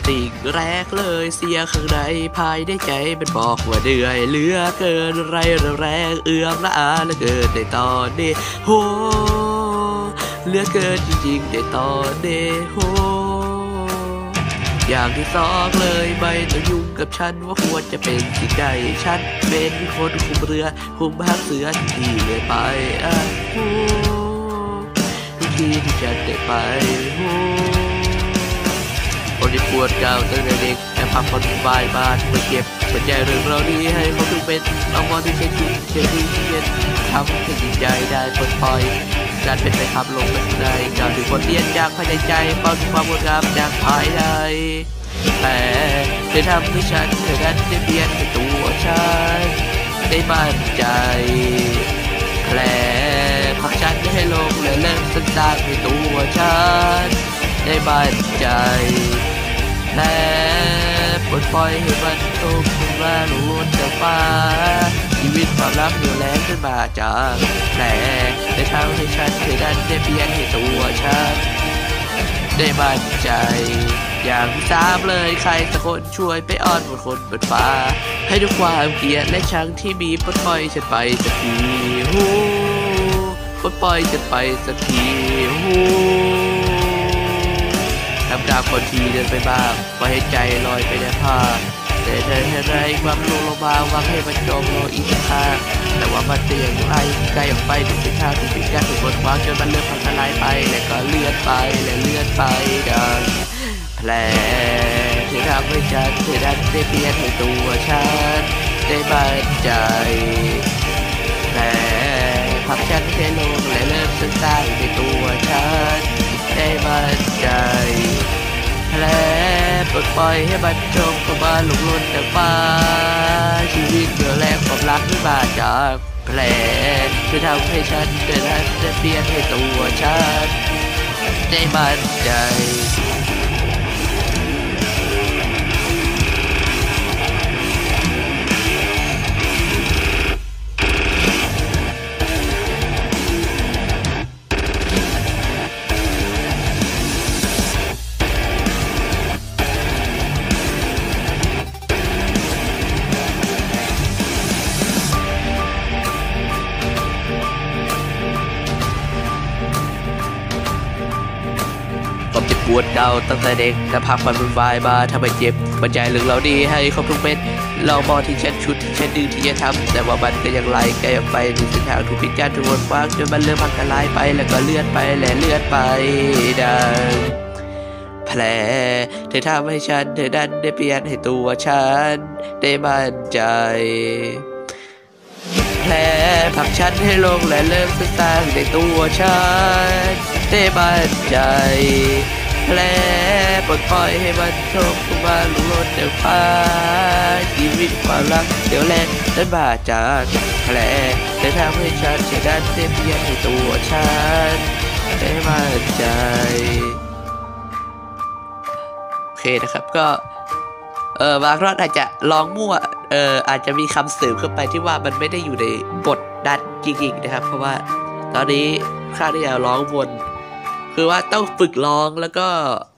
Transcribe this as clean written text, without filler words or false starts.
สิ่งแรกเลยเสียข้างในภายในใจมันบอกว่าเหนื่อยเหลือเกินไรแรงเอื้อมละอาเหลือเกินในตอนนี้โหเหลือเกินจริงๆในตอนนี้โหอย่างที่สองเลยไม่ต้องยุ่งกับฉันว่าควรจะเป็นสิ่งใดฉันเป็นคนคุมเรือคุมหางเสือที่เลยไปทุกทีที่ฉันได้ไปคนที่ปวดเก่าตั้งแต่เด็กแต่พักผ่อนสบายบ้านมาเก็บปัจจัยเรื่องเราดีให้เขาถึงเป็นเอามอที่ใช้ชีวิตเชื่อที่เย็นทำให้จิตใจได้ปลดปล่อยการเป็นไปขับลงไปในการถึงบทเรียนจากภายในใจเป้าถึงความงดงามจากภายในแต่ได้ทำให้ฉันเธอนั้นได้เปลี่ยนให้ตัวฉันได้มั่นใจแผลพักฉันให้ลงและเลิกสร้างให้ตัวฉันได้มั่นใจและปลดปล่อยให้มันตกลงมาล้วนจากฟ้าชีวิตความรักเหนียวแรงขึ้นมาจากแผลได้ทำให้ฉันเธอนั้นได้เปลี่ยนให้ตัวฉันได้มั่นใจอย่างที่สามเลยใครสักคนช่วยไปอ้อนบนคนบนฟ้าให้ด้วยความเกลียดและชังที่มีปลดปล่อยฉันไปสักทีปลดปล่อยฉันไปสักทีทำตามคนทีเดินไปบ้างปล่อยให้ใจลอยไปในผ้าแต่เธออะไรความลงมาหวังให้มันจมลงอีกข้างแต่ว่ามันจะยังไงไกลออกไปถึงเป็นทางถึงเป็นการถึงบนวางจนมันเริ่มพังทลายไปและก็เลื่อนไปและเลื่อนไปดังแผลที่ทำให้ฉันเธอนั้นได้เปลี่ยนให้ตัวฉันได้มั่นใจแผลพักฉันให้ลงและเริ่มสร้างในตัวฉันได้มั่นใจแผลปลดปล่อยให้มันจมเข้ามาหลงล้นแต่ฟ้าชีวิตเดือดแรงความรักที่มาจากแผลที่ทำให้ฉันเกิดนั้นจะเปลี่ยนให้ตัวฉันได้มั่นใจความเจ็บปวดเก่าตั้งแต่เด็กแต่พักมันวุ่นวายมาทำไมเจ็บบรรยายเรื่องเราดีให้ครบทุกเม็ดเรามองที่ฉันชุดที่ฉันดื้อที่จะทำแต่ว่ามันก็ยังไหลไกลออกไปในเส้นทางถูกพิจารณ์ถูกวนวางจนมันเริ่มพังทลายไปแล้วก็เลื่อนไปและเลื่อนไปดังแผลเธอทำให้ฉันเธอนั้นได้เปลี่ยนให้ตัวฉันได้มั่นใจแผลผลักฉันให้ลงและเริ่มสร้างในตัวฉันได้มั่นใจแผลปลดปล่อยให้มันโชคเข้ามาล้วนจากฟ้าชีวิตความรักเดี๋ยวแรงนั้นมาจากแผลได้ทำให้ฉันเธอนั้นได้เปลี่ยนให้ตัวฉันได้มั่นใจโอเคนะครับก็บางรอบอาจจะร้องมั่วอาจจะมีคำเสริมเข้าไปที่ว่ามันไม่ได้อยู่ในบทนั้นจริงๆนะครับเพราะว่าตอนนี้ข้าได้ร้องวนคือว่าต้องฝึกร้องแล้วก็